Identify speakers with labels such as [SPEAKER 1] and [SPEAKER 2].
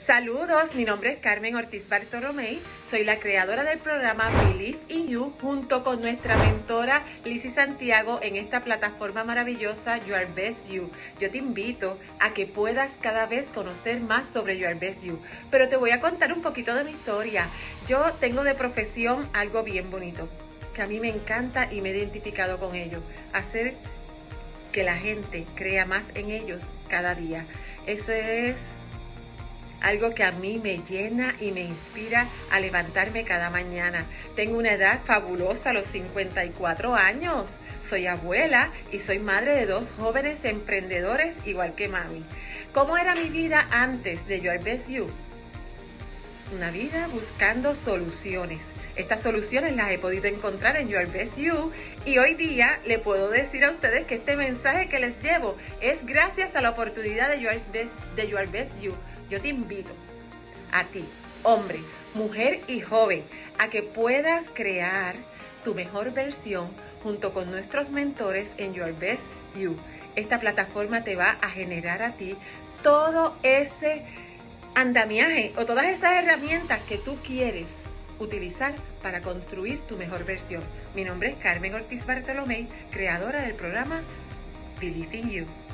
[SPEAKER 1] Saludos, mi nombre es Carmen Ortiz Bartolomé, soy la creadora del programa Believe in You junto con nuestra mentora Lizzy Santiago en esta plataforma maravillosa Your Best You. Yo te invito a que puedas cada vez conocer más sobre Your Best You, pero te voy a contar un poquito de mi historia. Yo tengo de profesión algo bien bonito, que a mí me encanta y me he identificado con ello, hacer que la gente crea más en ellos cada día. Eso es algo que a mí me llena y me inspira a levantarme cada mañana. Tengo una edad fabulosa, a los 54 años. Soy abuela y soy madre de 2 jóvenes emprendedores igual que mami. ¿Cómo era mi vida antes de Your Best You? Una vida buscando soluciones. Estas soluciones las he podido encontrar en Your Best You y hoy día le puedo decir a ustedes que este mensaje que les llevo es gracias a la oportunidad de Your Best You. Yo te invito a ti, hombre, mujer y joven, a que puedas crear tu mejor versión junto con nuestros mentores en Your Best You. Esta plataforma te va a generar a ti todo ese andamiaje o todas esas herramientas que tú quieres utilizar para construir tu mejor versión. Mi nombre es Carmen Ortiz Bartolomé, creadora del programa Believe in You.